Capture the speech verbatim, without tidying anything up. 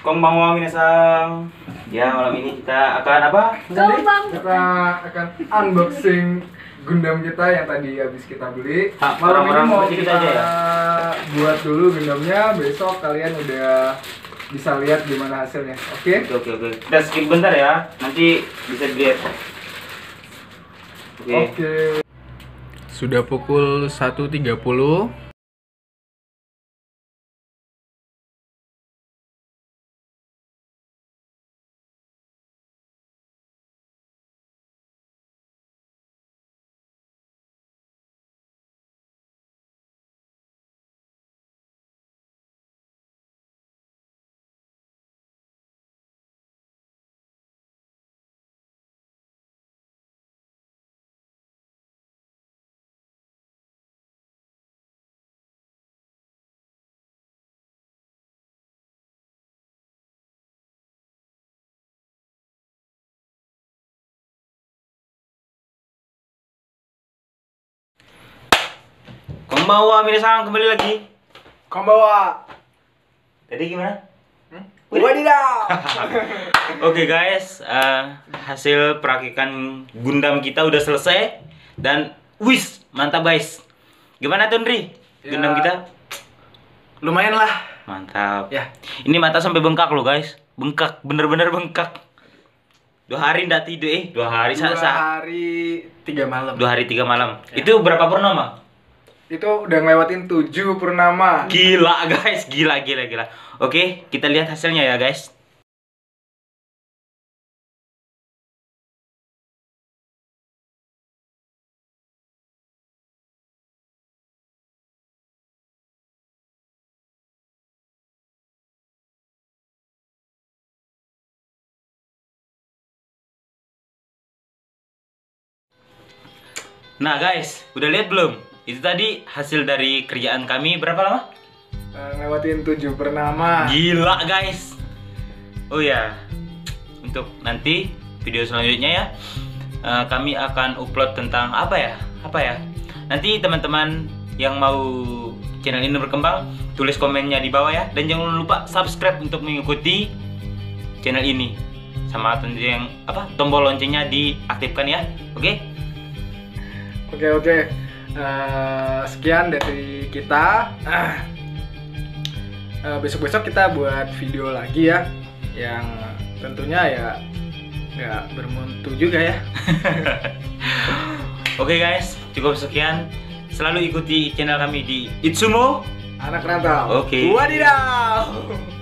Konbanwa minasang. Ya, malam ini kita akan apa? Jadi kita akan unboxing Gundam kita yang tadi habis kita beli. Ha, Malam ini mau kita kita aja ya? buat dulu Gundamnya. Besok kalian udah bisa lihat gimana hasilnya. Oke? Oke, oke, oke. Kita skip bentar ya. Nanti bisa dilihat. Oke. Oke. Sudah pukul satu tiga puluh. Konbanwa minasang, kembali lagi. Konbanwa. Tadi gimana? Hmm? Wadidaw. Oke guys, uh, hasil perakitan Gundam kita udah selesai dan wis mantap guys. Gimana Tundri? Ya, Gundam kita lumayan lah. mantap. Ya. Ini mata sampai bengkak loh guys, bengkak, bener-bener bengkak. Dua hari ndak tidur eh, dua hari Dua sa hari tiga malam. Dua hari tiga malam. Ya. Itu berapa purnama? Itu udah ngelewatin tujuh purnama. Gila guys, gila gila gila. Oke, kita lihat hasilnya ya guys. Nah guys, udah lihat belum? Itu tadi hasil dari kerjaan kami berapa lama? Uh, ngelewatin tujuh purnama. Gila guys. Oh ya, untuk nanti video selanjutnya ya, uh, kami akan upload tentang apa ya? Apa ya? Nanti teman-teman yang mau channel ini berkembang, tulis komennya di bawah ya. Dan jangan lupa subscribe untuk mengikuti channel ini. Sama tentu yang apa? Tombol loncengnya diaktifkan ya. Oke? Oke oke. Uh, sekian dari kita. Uh, uh, besok-besok kita buat video lagi ya, yang tentunya ya nggak bermutu juga ya. Oke guys, cukup sekian. Selalu ikuti channel kami di Itsumo Anak Rantau. Oke. Wadidaw.